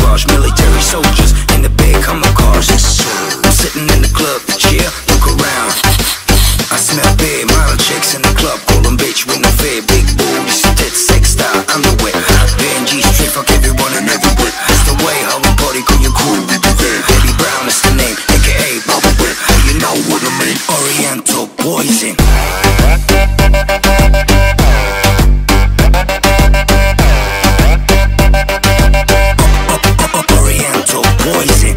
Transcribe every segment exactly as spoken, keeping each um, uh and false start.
camouflage, military soldiers in the big Hummer cars. I'm sitting in the club, chill, look around. I smell beer, model chicks in the club, call them bitch with no fear. Big booties, tit, sex style, underwear. Benji Street, fuck everyone and everywhere. It's the way how we party, call your crew. Baby Brown is the name, aka Bubba Whip. You know what I mean? Oriental poison. Oriental poison.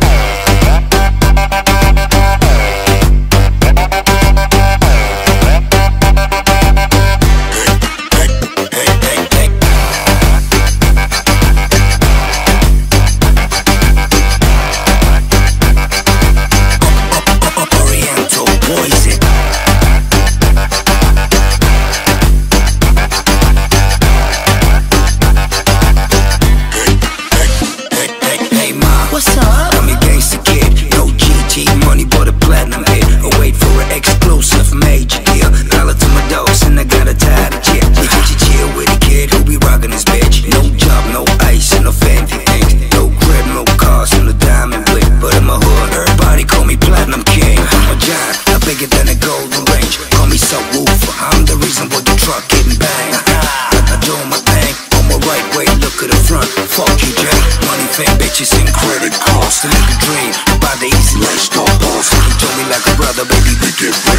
Bitches and credit cards to make a dream about the easy life. Stop balls. You told me like a brother, baby, we get